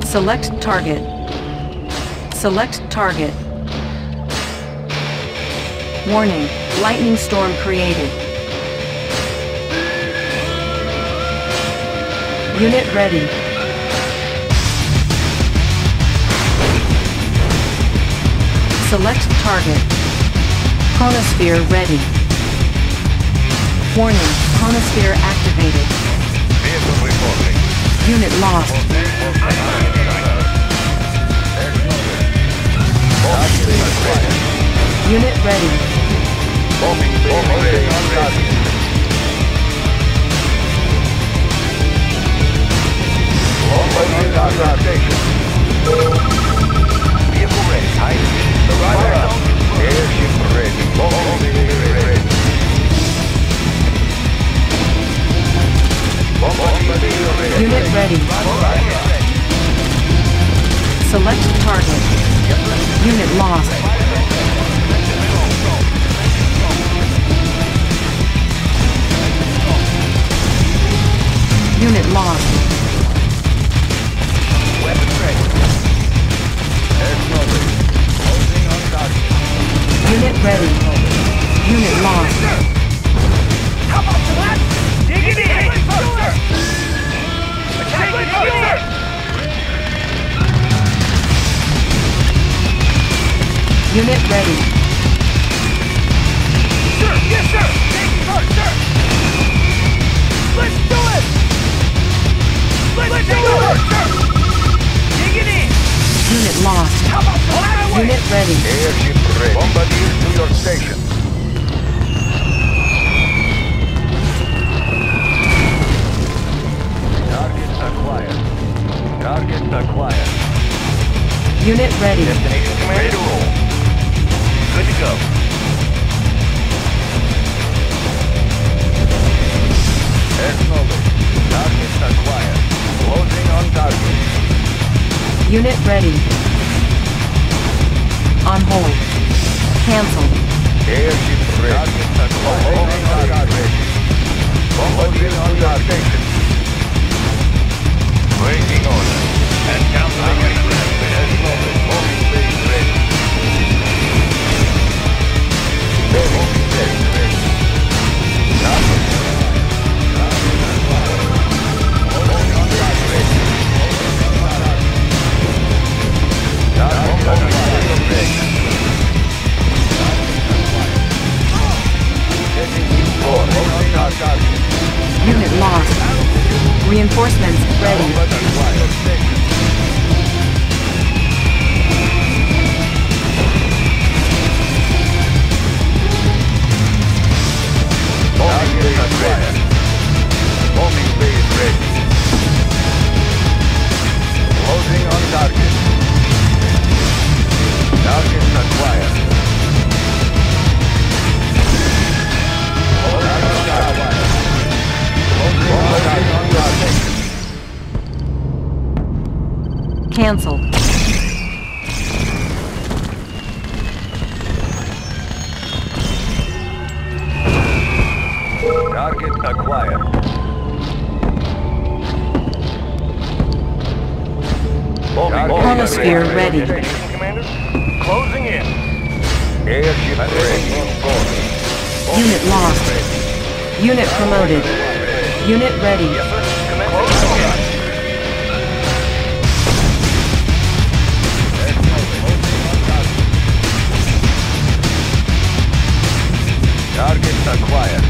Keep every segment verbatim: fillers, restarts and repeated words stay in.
Select target. Select target. Warning, lightning storm created. Unit ready. Select target. Chronosphere ready. Warning, chronosphere activated. Vehicle reporting. Unit lost. Unit ready. Bombing ready on target. Bombing on target. Vehicle ready. High speed. The rider up. Airship ready. Bombing ready. Unit ready. Select target. Unit lost. Unit lost. Weapon ready. Aircraft ready. Closing on target. Unit ready. Unit lost. How about that? Dig it in! Attack it here! Unit ready. Sir! Yes, sir! Take it hard, sir! Let's do it! Let's, Let's do it, sir! Dig it in! Unit lost. How about that? Unit ready. Airship ready. Bombardier to your station. Target acquired. Target acquired. Unit ready. Destination command. Ready to roll. Good to go. Acknowledged. Target acquired. Closing on target. Unit ready. On hold. Cancelled. Airship ready. Target acquired. Closing on target. Bombardier on target. Waiting order. And countering aircraft. Acknowledged. Bombing base ready. Bombing base ready. Target. Unit lost. Reinforcements ready. Bombing base ready. Closing on target. Target acquired. Cancelled. Target acquired. Chronosphere ready. Commander, closing in. Airship ready. Unit lost. Unit promoted. Unit ready. Yes, sir. Closing in. Target acquired.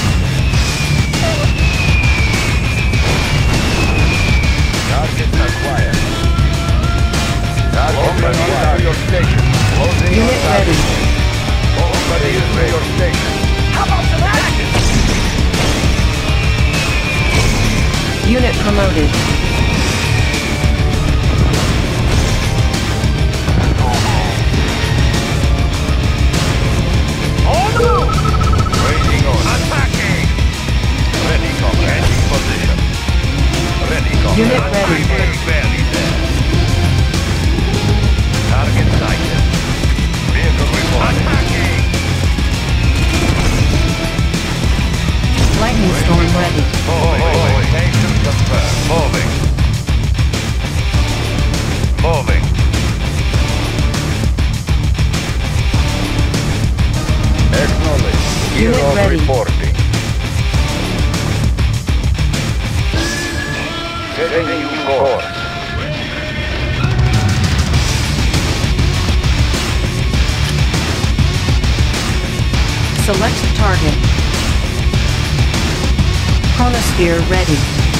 Target acquired. Target acquired. Your station. Closing Unit ready. Bombardier to your station. How about some action? Unit promoted. On the move! Waiting on. Attacking! Ready, comrade. Position. Ready, comrade. Unit ready. Barely there. Target sighted. Vehicle reporting. Attacking! Lightning storm ready. Moving. Location confirmed. Moving. Setting new course. Select target. Chronosphere ready.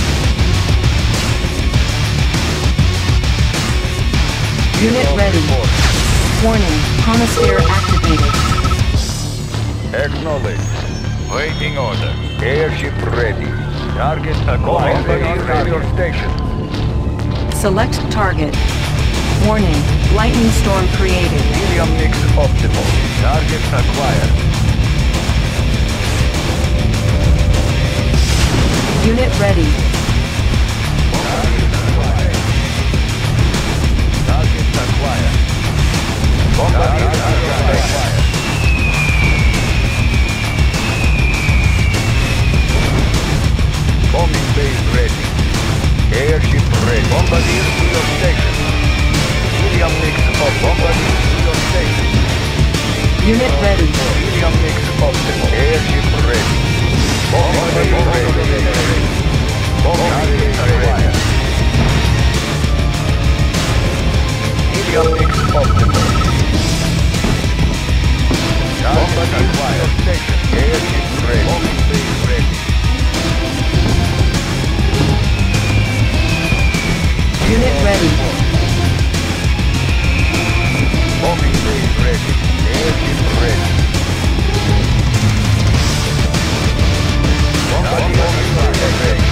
Unit ready. Warning, chronosphere activated. Acknowledge. Waiting order. Airship ready. Target acquired. Radio station. Select target. Warning, lightning storm created. Helium mix optimal. Target acquired. Unit ready. Target acquired. Bombardier acquired. Bombing base ready. Airship ready. Bombardier to your station. Helium mix of Bombardier to your station. Unit ready. Helium mix optimal. Airship ready. Bombardier ready. Bombardier ready. Helium mix optimal. Bombardier to your station. Airship ready. Bombing base ready. Unit ready. Bombing base ready. Airship ready. Bombardier ready.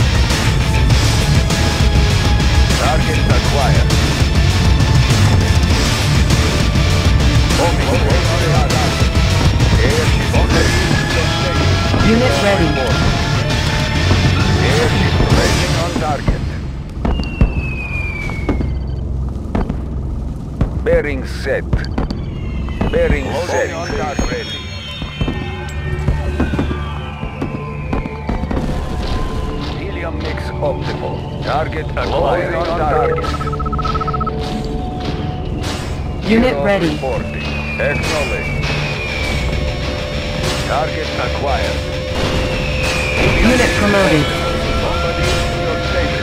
Target acquired. Bombing base ready. Airship ready. Unit ready. Airship ready on target. Bearing set. Bearing set. Ready. Helium mix optimal. Target acquired on target. Unit Zero ready. Reporting. Acknowledge. Target acquired. Unit promoted. Bombardier to your station.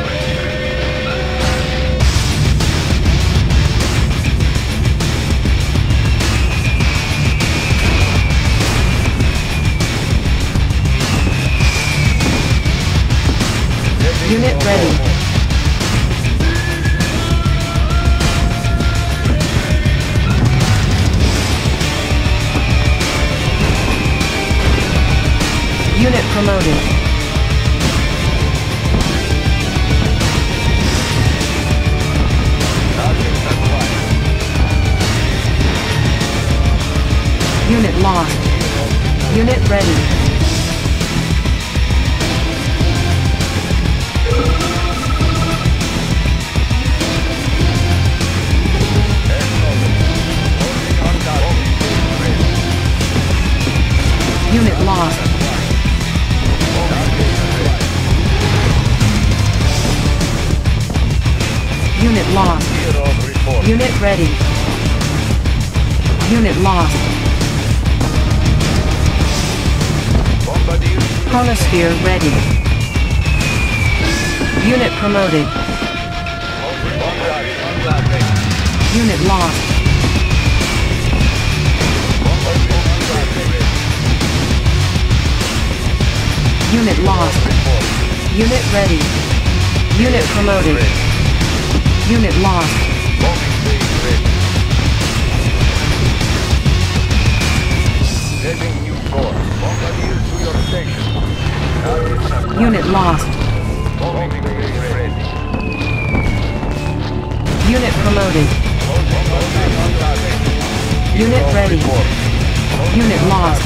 Unit ready. Unit promoted. Target acquired. Unit lost. Unit ready. Unit lost. Unit lost. Unit ready. Unit lost. Chronosphere ready. Unit promoted. Unit lost. Unit lost. Unit ready. Unit promoted. Unit lost. Setting new course. Bombardier to your station. Targets acquired. Unit lost. Bombing base ready. Unit promoted. Bombardier on target. Unit ready. Report. Unit lost.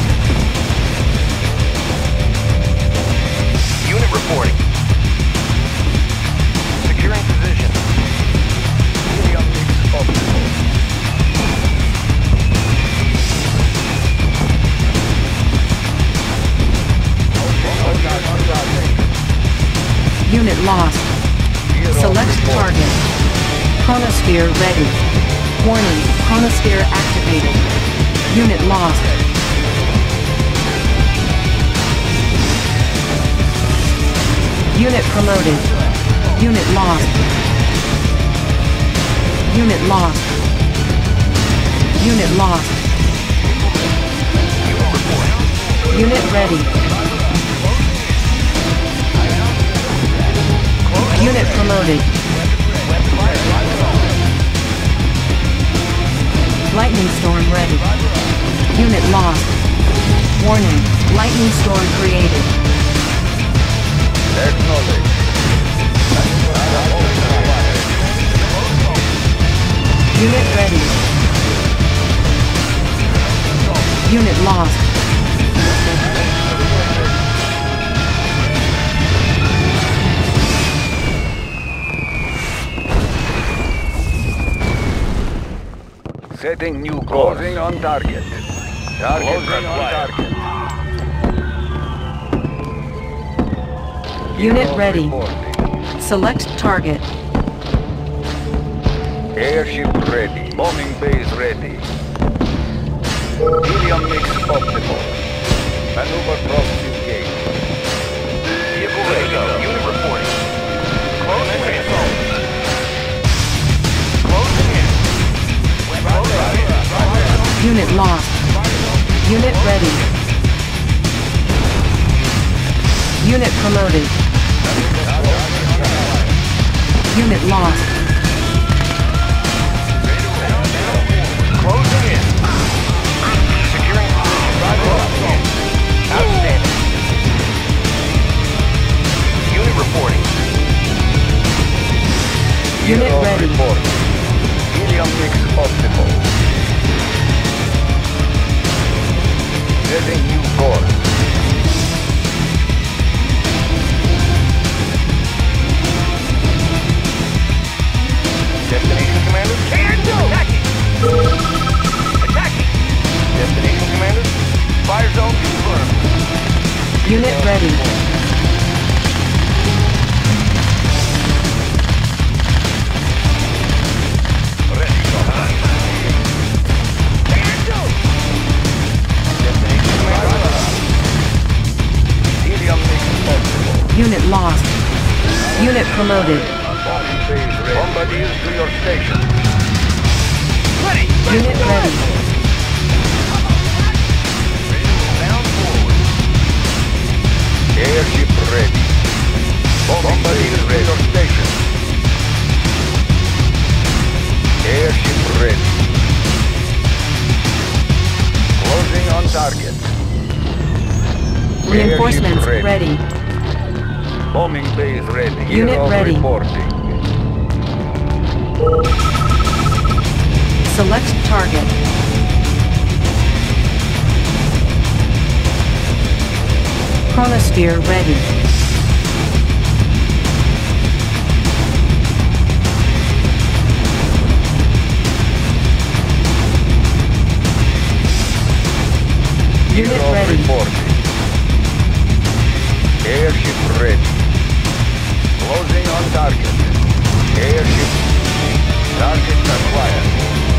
Unit reporting. Securing position. Helium mix optimal. Bombardier on target. Unit lost. Zero Select report. target. Chronosphere ready. Warning, chronosphere activated. Unit lost. Unit promoted. Unit lost. Unit lost. Unit lost. Unit ready. Unit promoted. Lightning storm ready. Unit lost. Warning, lightning storm created. Acknowledged. Unit ready. Unit lost. Setting new course. Closing on target. Target on target. Unit Hero ready. reporting. Select target. Airship ready. Bombing base ready. Helium mix optimal. Maneuver process engaged. Vehicle ready. Unit reporting. Closing in. Closing in. Unit lost. Unit ready. Unit promoted. Unit lost. Closing in. Securing position. Outstanding. Unit reporting. Unit Hero ready. reporting. Helium mix optimal. Setting new course. Destination commander? Can do! Attacking! Attacking! Destination commander? Fire zone confirmed. Unit ready. Ready for hunt. Can do! Destination commander? Helium mix optimal. Unit lost. Unit promoted. Bombardiers to your station. Ready! Unit ready. Down forward. Airship ready. Bombardiers to your station. Airship ready. Closing on target. Reinforcements Airship ready. Bombing base ready. Unit Hero ready. reporting. Select target. Chronosphere ready. Unit Hero ready. reporting. Airship ready. Closing on target. Airship. Target acquired.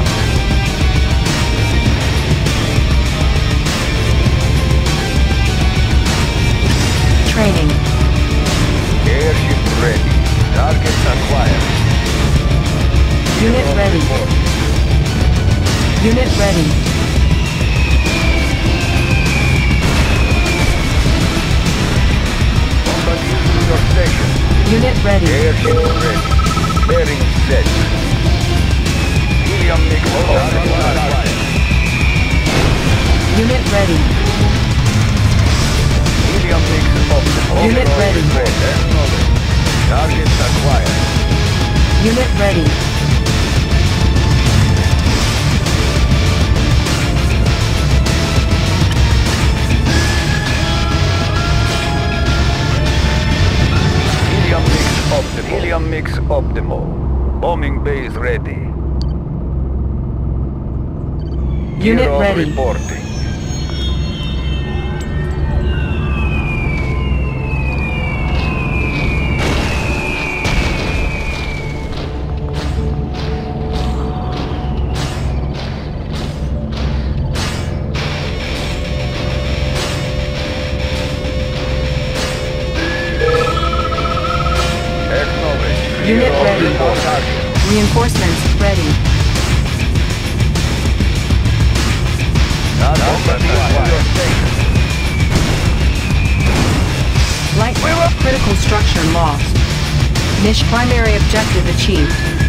Training. Airship ready. Target acquired. Unit Hero ready. reporting. Unit ready. Bombardiers to your station. Unit ready. Airship ready. Bearing set. Helium mix optimal. Unit ready. Helium mix optimal. Unit ready. Acknowledged. Target acquired. Unit ready. Helium mix optimal. Helium mix optimal. Bombing base ready. Unit Hero ready. reporting. Acknowledged. Unit ready. for target. Reinforcements ready. Non-bombardier to your station. Light critical structure lost. Niche primary objective achieved.